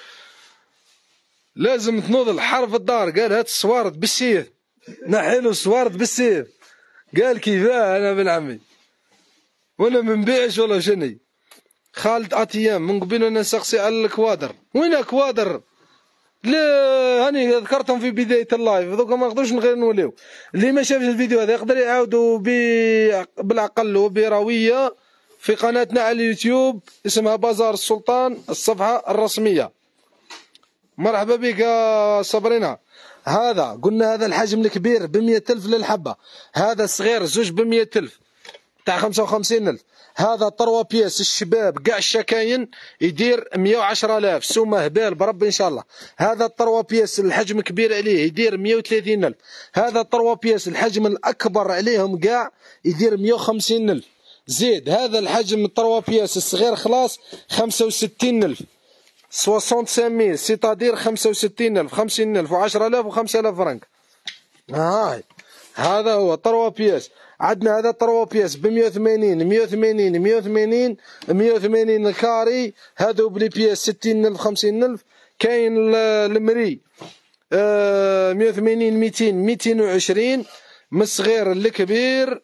لازم تنوض الحرف الدار. قال هات الصوارد بالسيف نحيلو الصوارد بالسيف. قال كيفاه انا بن عمي وانا ما نبيعش ولا شني. خالد اتيام من قبل انا نسقسي على الكوادر. وين كوادر؟ لا هاني ذكرتهم في بدايه اللايف دوكا ما نقدروش غير نوليو. اللي ما شافش الفيديو هذا يقدر يعاودوا بالعقل وبرويه في قناتنا على اليوتيوب اسمها بازار السلطان الصفحه الرسميه. مرحبا بك يا صبرينا. هذا قلنا هذا الحجم الكبير بمية ألف للحبه. هذا الصغير زوج بمية ألف تاع خمسة وخمسين ألف. هذا طروا بياس الشباب كاع الشكاين يدير مية وعشرة آلاف سومه هبال بربي ان شاء الله. هذا طروا بياس الحجم كبير عليه يدير مية وثلاثين ألف. هذا طروا بياس الحجم الاكبر عليهم كاع يدير مية وخمسين ألف. زيد هذا الحجم طروا بياس الصغير خلاص خمسة وستين ألف خمسة وستين ألف سيتادير خمسة وستين ألف خمسين ألف وعشرة آلاف وخمسة آلاف فرنك. هاي هذا هو طروا بياس. عندنا هذا طروا بياس ب مية وثمانين مية وثمانين مية وثمانين مية وثمانين الكاري. هذو بلي بياس ستين ألف خمسين ألف. كاين المري آه مية وثمانين ميتين ميتين وعشرين من الصغير للكبير.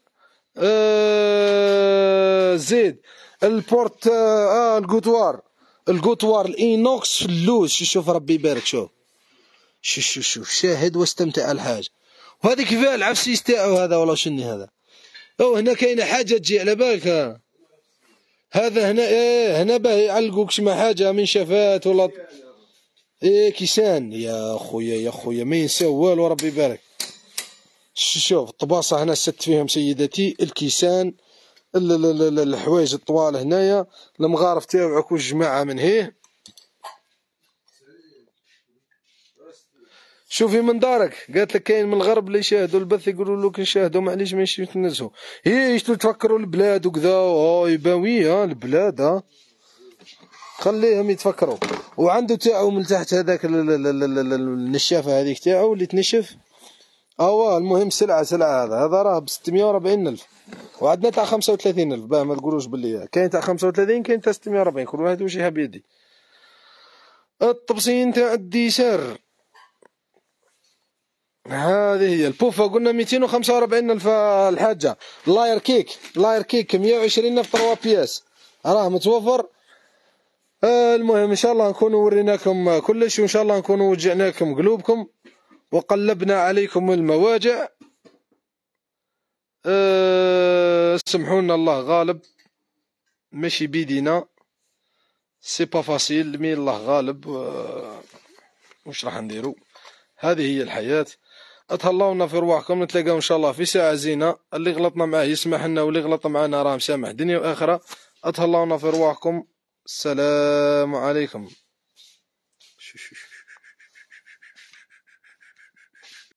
آه زيد البورت اه القوتوار القوتوار الاينوكس فلوس. شوف ربي يبارك. شوف شوف شوف شوف شاهد واستمتع الحاج. وهذا كيفاه العفسيس تاعو هذا ولا شني هذا. او هنا كاينه حاجه تجي على بالك. هذا هنا ايه هنا باه يعلقوك شما حاجه من شفات ولا ايه كيسان. يا خويا يا خويا ما ينساو والو ربي يبارك. شوف الطباصه هنا ست فيهم سيدتي الكيسان الحوايج الطوال هنايا المغارف تاعك والجماعه من هيه. شوفي من دارك قالت لك كاين من الغرب اللي يشاهدوا البث يقولوا لك نشاهدوا معليش ماشي تنزهوا. هي يشتو تفكروا البلاد وكذا. اه يباوي ها البلاد ها خليهم يتفكروا. وعنده تاعو من تحت هذاك النشافه هذيك تاعو اللي تنشف. اوا المهم سلعه سلعه. هذا هذا راه ب ستمية وأربعين ألف. وعندنا تاع خمسة وثلاثين ألف باه ما تقولوش باللي كاين تاع خمسة وثلاثين كاين تاع ستمية وأربعين كل واحد واش يحب يدي. الطبسين تاع الديسار هذه هي. البوفة قلنا ميتين وخمسة وأربعين ألف الحاجة. لاير كيك لاير كيك مية وعشرين ألف طروا بياس راه متوفر. آه المهم ان شاء الله نكونوا وريناكم كلش وان شاء الله نكونوا وجعناكم قلوبكم وقلبنا عليكم المواجع. آه سمحونا الله غالب ماشي بيدينا سي با فاسيل مي الله غالب. آه واش راح نديرو. هذه هي الحياة. اتهلاونا في رواحكم. نتلاقاو ان شاء الله في ساعة زينة. اللي غلطنا معاه يسمح لنا واللي غلط معنا راه مسامح دنيا واخرة. اتهلاونا في رواحكم. السلام عليكم. شو شو شو.